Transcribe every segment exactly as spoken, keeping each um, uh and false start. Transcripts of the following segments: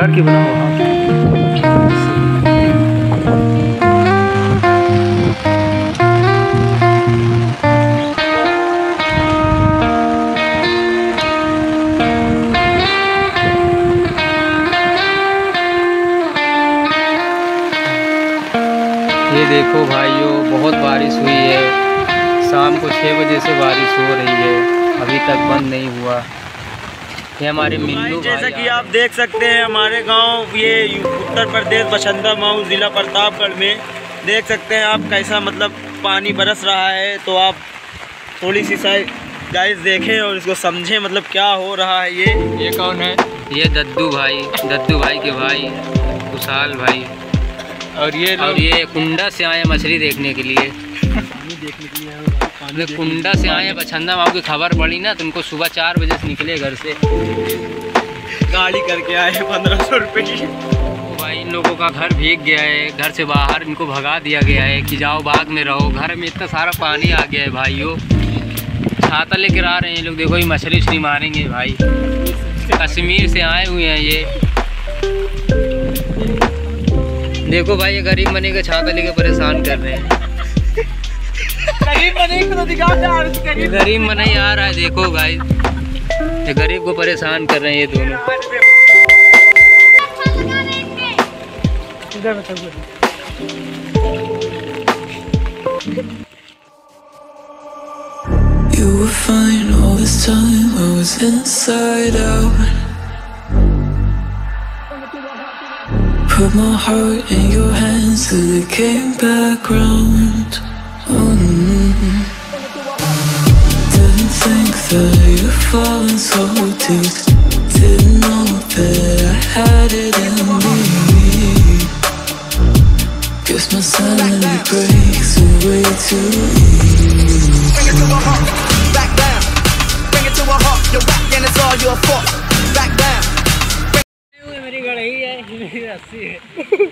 गाड़ के बनाओ। ये देखो भाइयों, बहुत बारिश हुई है। शाम को छः बजे से बारिश हो रही है, अभी तक बंद नहीं हुआ। ये हमारे मिल्लू भाई, जैसा कि आप देख सकते हैं हमारे गांव, ये उत्तर प्रदेश बछंदा मऊ ज़िला प्रतापगढ़ में देख सकते हैं आप कैसा मतलब पानी बरस रहा है। तो आप थोड़ी सी साइड गाइस देखें और इसको समझें मतलब क्या हो रहा है। ये ये कौन है? ये दद्दू भाई, दद्दू भाई के भाई कुशाल भाई। और ये और ये कुंडा से आए मछली देखने के लिए। देखने के लिए कुंडा से आए बछंदा माऊ की खबर पड़ी ना, तो उनको सुबह चार बजे से निकले घर से, गाड़ी करके आए पंद्रह सौ रुपये की। तो भाई इन लोगों का घर भीग गया है, घर से बाहर इनको भगा दिया गया है कि जाओ बाग में रहो। घर में इतना सारा पानी आ गया है भाइयों। छाता लेकर आ रहे हैं लोग, देखो ये मछली उछली मारेंगे भाई। कश्मीर से आए हुए हैं ये। देखो भाई, ये गरीब बने के छाता लेके परेशान कर रहे हैं। गरीब बने तो दिखाओ यार, गरीब बना ही आ रहा है। देखो भाई, ये गरीब को परेशान कर रहे हैं ये दोनों। You were fine all this time, I was inside out. Put my heart in your hands till it came back round. Mm-hmm. Didn't think that you'd fallen so deep. Didn't know that I had it in me. Guess my sanity breaks away too easy. Bring it to a halt, back down. Bring it to a halt, you're back and it's all your fault. Back down. मेरी गड़ही है, मेरी रस्सी है।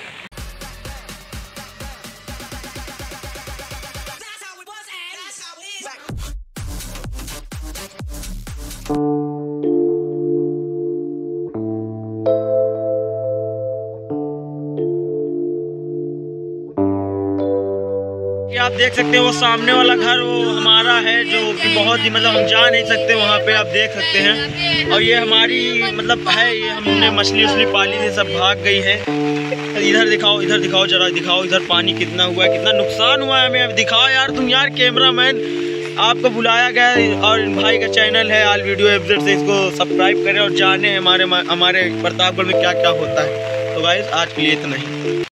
आप देख सकते हैं वो सामने वाला घर वो हमारा है, जो कि बहुत ही मतलब हम जा नहीं सकते वहाँ पे, आप देख सकते हैं। और ये हमारी मतलब है, ये हमने मछली उछली पाली थी, सब भाग गई है। इधर दिखाओ, इधर दिखाओ, जरा दिखाओ इधर पानी कितना हुआ है, कितना नुकसान हुआ है हमें। अब दिखाओ यार तुम, यार कैमरामैन आपको बुलाया गया है और भाई का चैनल है ऑल वीडियो एफजेड से, इसको सब्सक्राइब करें और जाने हमारे हमारे प्रतापगढ़ में क्या क्या होता है। तो गाइस आज के लिए इतना ही।